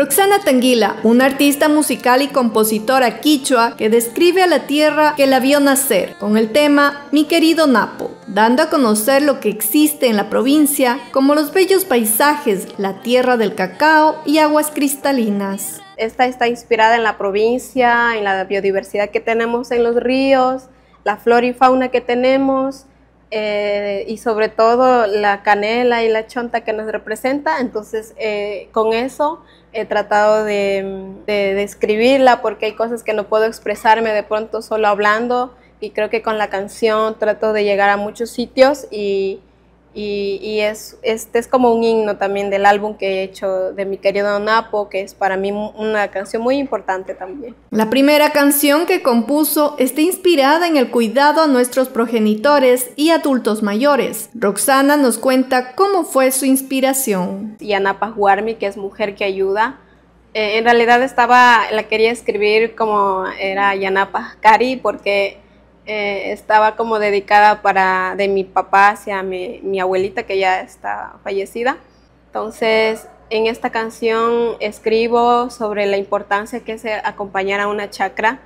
Roxana Tanguila, una artista musical y compositora quichua que describe a la tierra que la vio nacer con el tema Mi querido Napo, dando a conocer lo que existe en la provincia como los bellos paisajes, la tierra del cacao y aguas cristalinas. Esta está inspirada en la provincia, en la biodiversidad que tenemos en los ríos, la flora y fauna que tenemos, y sobre todo la canela y la chonta que nos representa. Entonces con eso he tratado de describirla, porque hay cosas que no puedo expresarme de pronto solo hablando, y creo que con la canción trato de llegar a muchos sitios y este es como un himno también del álbum que he hecho de Mi querido Napo, que es para mí una canción muy importante también. La primera canción que compuso está inspirada en el cuidado a nuestros progenitores y adultos mayores. Roxana nos cuenta cómo fue su inspiración. Yanapa Huarmi, que es mujer que ayuda. En realidad la quería escribir como era Yanapa Cari, porque estaba como dedicada de mi papá hacia mi abuelita, que ya está fallecida. Entonces en esta canción escribo sobre la importancia que es acompañar a una chacra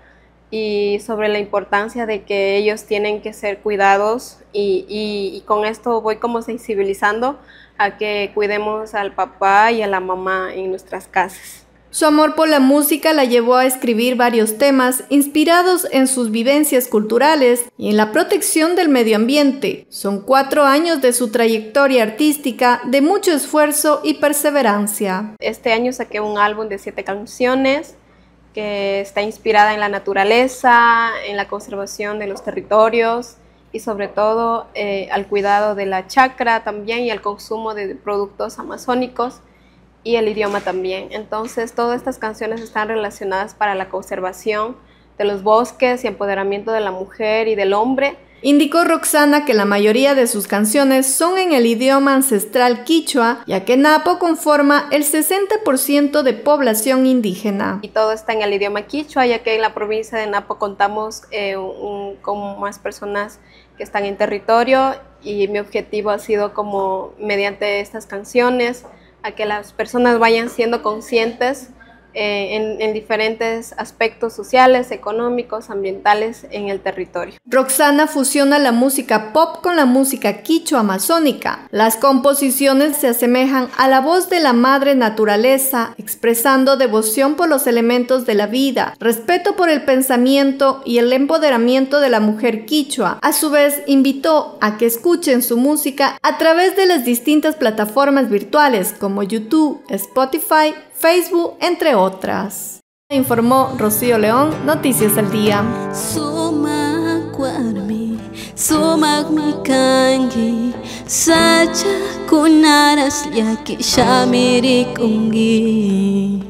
y sobre la importancia de que ellos tienen que ser cuidados, y con esto voy como sensibilizando a que cuidemos al papá y a la mamá en nuestras casas. Su amor por la música la llevó a escribir varios temas inspirados en sus vivencias culturales y en la protección del medio ambiente. Son 4 años de su trayectoria artística de mucho esfuerzo y perseverancia. Este año saqué un álbum de 7 canciones que está inspirada en la naturaleza, en la conservación de los territorios y sobre todo al cuidado de la chacra también, y al consumo de productos amazónicos y el idioma también. Entonces todas estas canciones están relacionadas para la conservación de los bosques y empoderamiento de la mujer y del hombre. Indicó Roxana que la mayoría de sus canciones son en el idioma ancestral quichua, ya que Napo conforma el 60% de población indígena. Y todo está en el idioma quichua, ya que en la provincia de Napo contamos con más personas que están en territorio, y mi objetivo ha sido como mediante estas canciones a que las personas vayan siendo conscientes en diferentes aspectos sociales, económicos, ambientales en el territorio. Roxana fusiona la música pop con la música quichua amazónica. Las composiciones se asemejan a la voz de la madre naturaleza, expresando devoción por los elementos de la vida, respeto por el pensamiento y el empoderamiento de la mujer quichua. A su vez, invitó a que escuchen su música a través de las distintas plataformas virtuales como YouTube, Spotify, Facebook, entre otras. Informó Rocío León, Noticias al Día. Sumak mi kangi sacha kunaras yaki shamiri kungi.